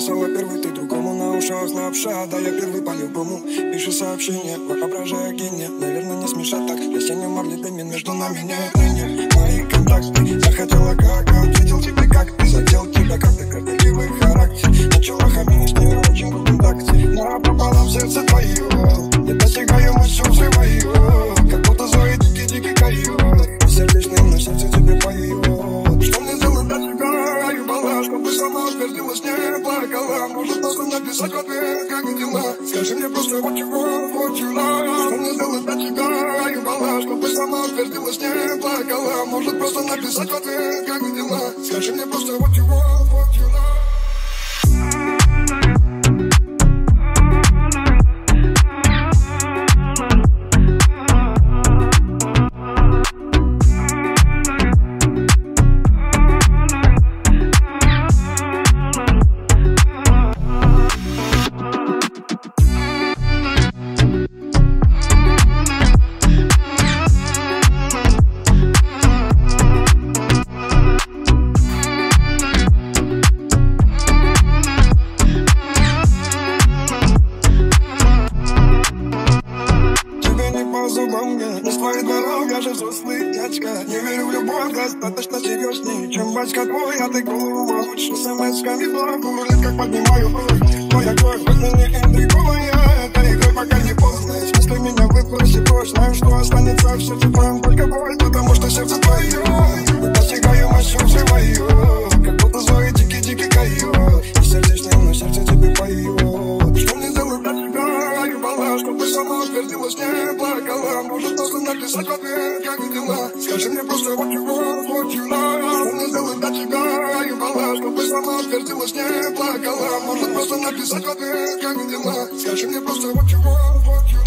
написала первый, ты другому на ушах лапша. Да я первый по-любому пишу сообщение, воображая гения. Наверное, не смешат так, если не могли бы между нами нет ныне. Мои контакты захотела как, ответил тебе как, ты задел тебя как, ты красивый характер. Начала хамить, не очень в контакте, но попала в сердце твое. Я достигаю мощью взрываю, как будто зои дикий койот. Сердечный, но сердце тебе поет. Что мне сделать для тебя, ебала, чтобы сама утвердилась, не плакала. Может просто написать в ответ, как дела. Скажи мне просто what you want, what you love. Что мне сделать для тебя, ебала, чтобы сама утвердилась, не плакала. Может просто написать в ответ, как дела. Скажи мне просто what you want, what you love. Не стоит дорога, же суслынячка. Не верю в любовь, достаточно серьезней, чем батька твой, а ты голову лучше смс-ками блоку. Лет как поднимаю твой огонь, хоть на них интригуя. Это игрой пока не поздно. Если меня выпустит прочь, знаю, что останется в сердце твоем только боль, потому что сердце твое. Достигаю мощью взрываю, как будто зои дикий койот. И сердечный, но сердце тебе поет. Что мне сделать для тебя, ебала, чтобы сама утвердилась, не плакала. Может просто написать в ответ, как дела. Скажи мне просто what you want, what you love. Что мне сделать для тебя, ебала, чтобы сама утвердилась, не плакала. Может просто написать в ответ, как дела. Скажи мне просто what you want, what you love.